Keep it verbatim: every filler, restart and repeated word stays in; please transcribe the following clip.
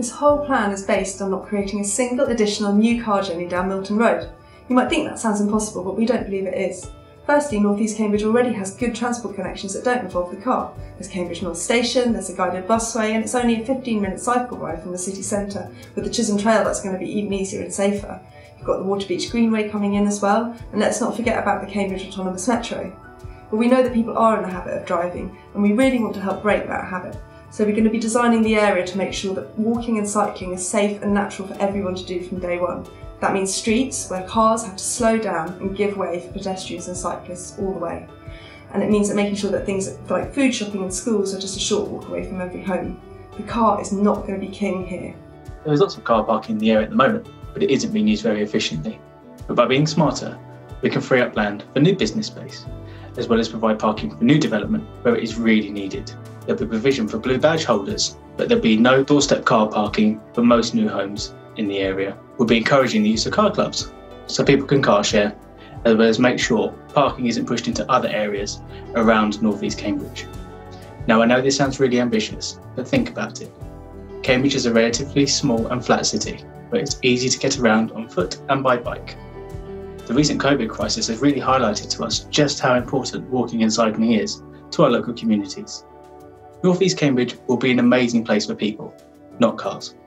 This whole plan is based on not creating a single additional new car journey down Milton Road. You might think that sounds impossible, but we don't believe it is. Firstly, North East Cambridge already has good transport connections that don't involve the car. There's Cambridge North Station, there's a guided busway, and it's only a fifteen minute cycle ride from the city centre. With the Chisholm Trail, that's going to be even easier and safer. You've got the Waterbeach Greenway coming in as well, and let's not forget about the Cambridge Autonomous Metro. But we know that people are in the habit of driving, and we really want to help break that habit. So we're going to be designing the area to make sure that walking and cycling is safe and natural for everyone to do from day one. That means streets where cars have to slow down and give way for pedestrians and cyclists all the way. And it means that making sure that things like food shopping and schools are just a short walk away from every home. The car is not going to be king here. There is lots of car parking in the area at the moment, but it isn't being used very efficiently. But by being smarter, we can free up land for new business space, as well as provide parking for new development where it is really needed. There'll be provision for blue badge holders, but there'll be no doorstep car parking for most new homes in the area. We'll be encouraging the use of car clubs so people can car share, as well as make sure parking isn't pushed into other areas around North East Cambridge. Now, I know this sounds really ambitious, but think about it. Cambridge is a relatively small and flat city where it's easy to get around on foot and by bike. The recent COVID crisis has really highlighted to us just how important walking and cycling is to our local communities. North East Cambridge will be an amazing place for people, not cars.